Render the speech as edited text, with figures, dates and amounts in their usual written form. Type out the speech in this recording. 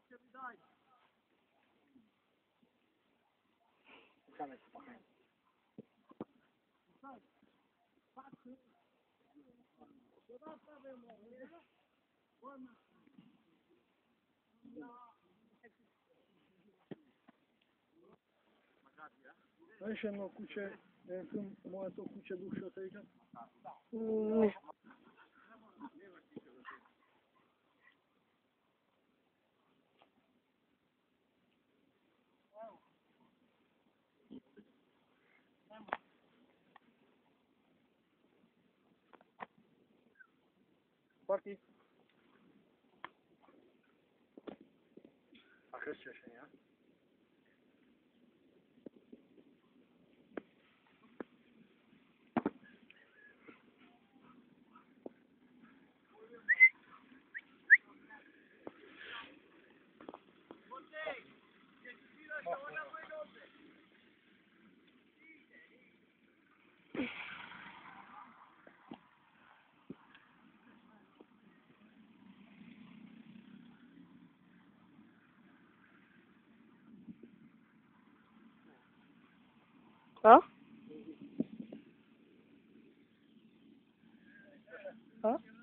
Weź jedno kucie, moje to kucie dłuższe tej. Nie. SparkY. A chrzcie się, nie? Co? Co?